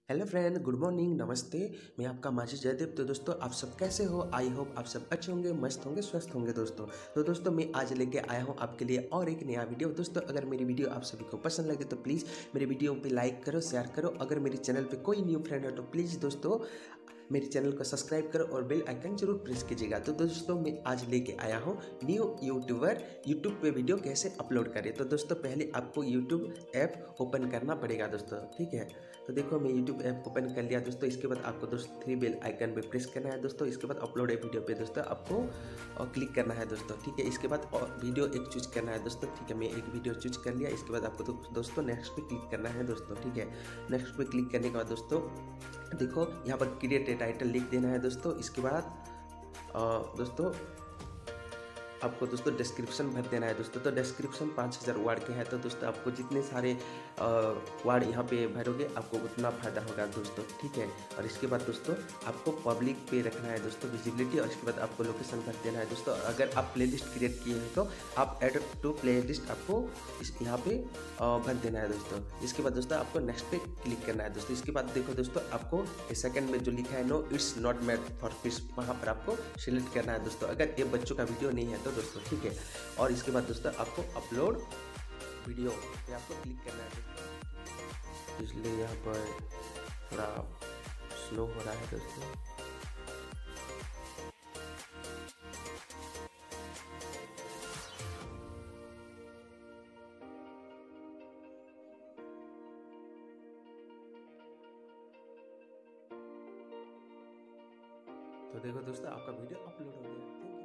Hello friend, good morning, नमस्ते। मैं आपका माजी जयदेव। तो दोस्तों, आप सब कैसे हो? आई होप आप सब अच्छे होंगे, मस्त होंगे, स्वस्थ होंगे दोस्तों। तो दोस्तों, मैं आज लेके आया हूँ आपके लिए और एक नया वीडियो। दोस्तों, अगर मेरी वीडियो आप सभी को पसंद लगे तो प्लीज़ मेरे वीडियो पे लाइक करो, शेयर करो। अगर मेरे चैनल पे कोई न्यू फ्रेंड है तो प्लीज़ दोस्तों मेरे चैनल को सब्सक्राइब करो और बेल आइकन जरूर प्रेस कीजिएगा। तो दोस्तों, मैं आज लेके आया हूँ न्यू यूट्यूबर यूट्यूब पे वीडियो कैसे अपलोड करें। तो दोस्तों, पहले आपको यूट्यूब ऐप ओपन करना पड़ेगा दोस्तों, ठीक है। तो देखो, मैं यूट्यूब ऐप ओपन कर लिया दोस्तों। इसके बाद आपको दोस्तों 3 बेल आइकन पे प्रेस करना है दोस्तों। इसके बाद अपलोड ए वीडियो पे दोस्तों आपको क्लिक करना है दोस्तों, ठीक है। इसके बाद वीडियो एक चूज करना है दोस्तों, ठीक है। मैं एक वीडियो चूज कर लिया। इसके बाद आपको दोस्तों नेक्स्ट पे क्लिक करना है दोस्तों, ठीक है। नेक्स्ट पे क्लिक करने के बाद दोस्तों देखो, यहाँ पर क्रिएट ए टाइटल लिख देना है दोस्तों। इसके बाद दोस्तों आपको दोस्तों डिस्क्रिप्शन भर देना है दोस्तों। तो डिस्क्रिप्शन 5000 वर्ड के है। तो दोस्तों, आपको जितने सारे वर्ड यहाँ पे भरोगे आपको उतना फायदा होगा दोस्तों, ठीक है। और इसके बाद दोस्तों आपको पब्लिक पे रखना है दोस्तों, विजिबिलिटी। और इसके बाद आपको लोकेशन भर देना है दोस्तों। अगर आप प्लेलिस्ट क्रिएट किए हैं तो आप ऐड टू प्लेलिस्ट आपको यहाँ पे भर देना है दोस्तों। इसके बाद दोस्तों आपको नेक्स्ट पे क्लिक करना है दोस्तों। इसके बाद देखो दोस्तों, आपको सेकंड में जो लिखा है no it's not made for kids, वहाँ पर आपको सिलेक्ट करना है दोस्तों, अगर ये बच्चों का वीडियो नहीं है तो दोस्तों, ठीक है। और इसके बाद दोस्तों आपको अपलोड वीडियो पे आपको क्लिक करना है दोस्तों। इसलिए यहाँ पर थोड़ा स्लो हो रहा है दोस्तों। तो देखो दोस्तों, आपका वीडियो अपलोड हो गया।